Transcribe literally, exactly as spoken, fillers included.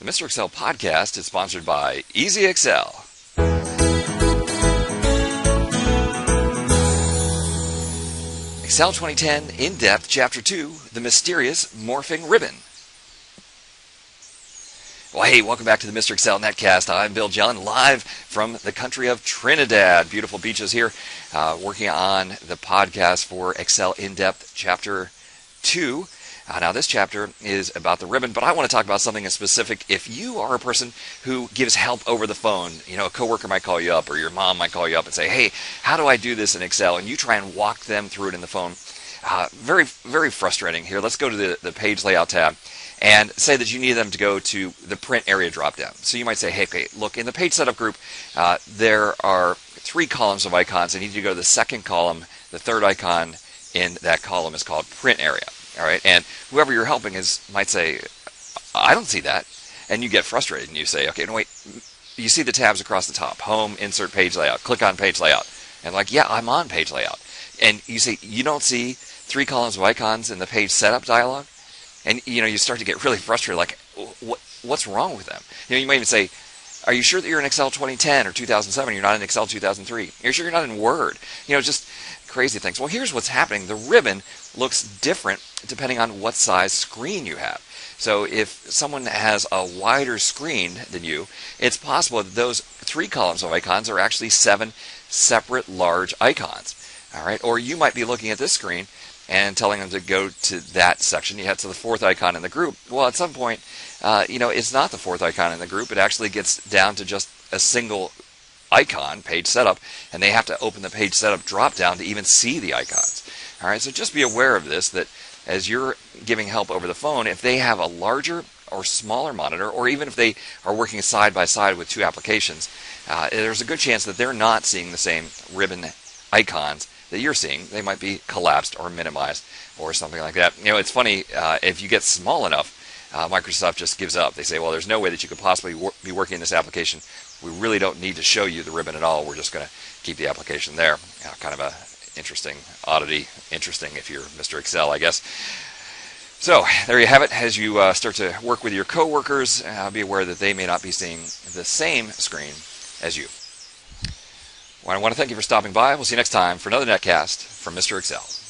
The Mister Excel podcast is sponsored by Easy Excel. Excel twenty ten In-Depth Chapter two, The Mysterious Morphing Ribbon. Well, hey, welcome back to the Mister Excel netcast. I'm Bill John, live from the country of Trinidad. Beautiful beaches here, uh, working on the podcast for Excel In-Depth Chapter two. Uh, now, this chapter is about the ribbon, but I want to talk about something specific. If you are a person who gives help over the phone, you know, a coworker might call you up or your mom might call you up and say, hey, how do I do this in Excel? And you try and walk them through it in the phone. Uh, very, very frustrating. Here, let's go to the, the page layout tab and say that you need them to go to the print area dropdown. So you might say, hey, okay, look, in the page setup group, uh, there are three columns of icons. I need you to go to the second column. The third icon in that column is called print area. All right, and whoever you're helping is might say, I don't see that, and you get frustrated and you say, okay, no wait, you see the tabs across the top, home, insert page layout, click on page layout, and like, yeah, I'm on page layout, and you say you don't see three columns of icons in the page setup dialog, and you know you start to get really frustrated, like, what what's wrong with them? You know, you might even say, are you sure that you're in Excel twenty ten or two thousand seven? You're not in Excel two thousand three. You're sure you're not in Word? You know, just crazy things. Well, here's what's happening. The ribbon looks different depending on what size screen you have. So if someone has a wider screen than you, it's possible that those three columns of icons are actually seven separate large icons. All right, or you might be looking at this screen and telling them to go to that section. You head to the fourth icon in the group. Well, at some point, uh, you know, it's not the fourth icon in the group. It actually gets down to just a single icon, page setup, and they have to open the page setup drop down to even see the icons. All right, so just be aware of this, that as you're giving help over the phone, if they have a larger or smaller monitor, or even if they are working side by side with two applications, uh, there's a good chance that they're not seeing the same ribbon icons that you're seeing. They might be collapsed or minimized or something like that. You know, it's funny, uh, if you get small enough, uh, Microsoft just gives up. They say, well, there's no way that you could possibly wor be working in this application. We really don't need to show you the ribbon at all. We're just going to keep the application there. You know, kind of a interesting oddity. Interesting if you're Mister Excel, I guess. So there you have it. As you uh, start to work with your coworkers, uh, be aware that they may not be seeing the same screen as you. Well, I want to thank you for stopping by. We'll see you next time for another netcast from Mister Excel.